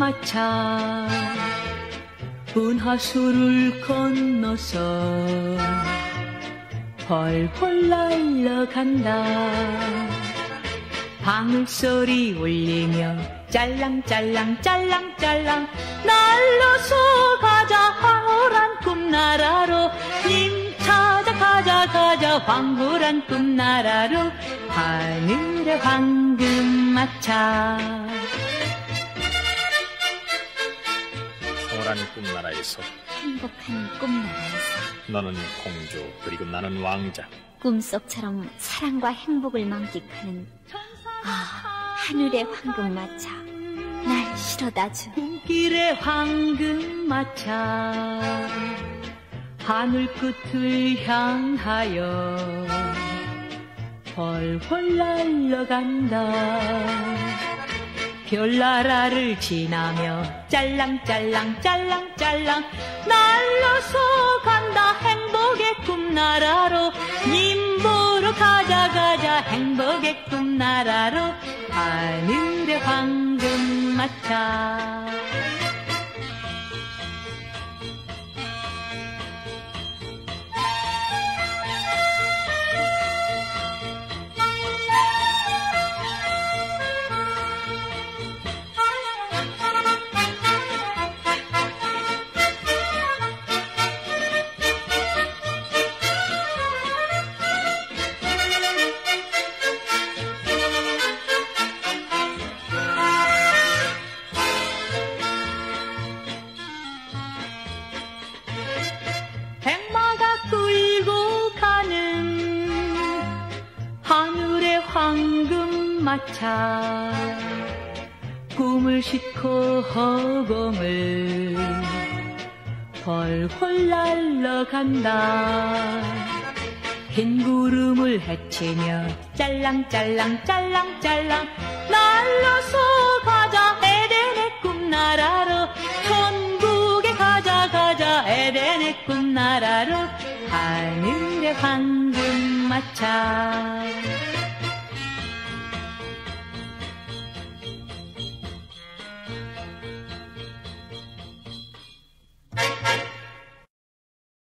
황금마차 은하수를 건너서 펄펄 날아간다. 방울소리 울리며 짤랑짤랑 짤랑짤랑 날려서 가자 황홀한 꿈나라로. 님 찾아가자 가자 황홀한 꿈나라로. 하늘의 황금마차. 황홀한 꿈나라에서, 행복한 꿈나라에서, 너는 공주 그리고 나는 왕자. 꿈속처럼 사랑과 행복을 만끽하는 하늘의 황금마차, 날 실어다줘. 꿈길의 황금마차 하늘 끝을 향하여 펄펄 날아간다. 별나라를 지나며 짤랑짤랑 짤랑짤랑 날려서 간다 행복의 꿈나라로. 님 보러 가자 가자 행복의 꿈나라로. 하늘의 황금마차. 백마가 끌고 가는 하늘의 황금마차 꿈을 싣고 허공을 펄펄 날아간다. 흰 구름을 헤치며 짤랑짤랑 짤랑짤랑 날려서 가자 에덴의 꿈나라로. 천국에 가자 가자 에덴의 꿈나라로. 하늘의 황금마차.